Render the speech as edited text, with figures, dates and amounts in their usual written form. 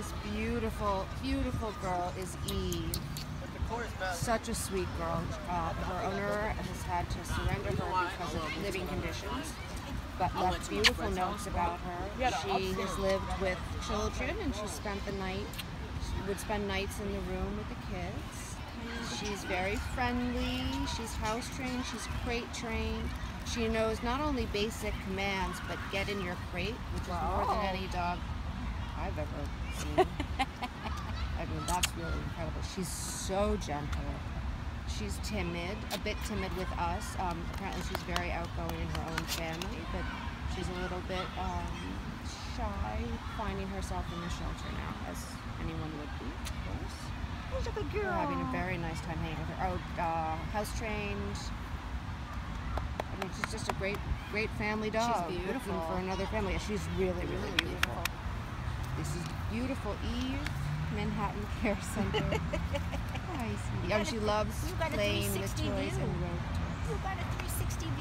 This beautiful, beautiful girl is Eve. Such a sweet girl. Her owner has had to surrender her because of living conditions, but left beautiful notes about her. She has lived with children, and she spent the night. She would spend nights in the room with the kids. She's very friendly. She's house trained. She's crate trained. She knows not only basic commands, but get in your crate, which is more than any dog I've ever seen. I mean, that's really incredible. She's so gentle. She's timid, a bit timid with us. Apparently she's very outgoing in her own family, but she's a little bit shy, finding herself in the shelter now, as anyone would be, of course. She's a good girl. We're having a very nice time hanging with her. House trained. I mean, she's just a great family dog. She's beautiful. Looking for another family. She's really, really beautiful. This is beautiful Eve, Manhattan Care Center. Hi, sweetie. She loves playing with toys and rope toys. You got a 360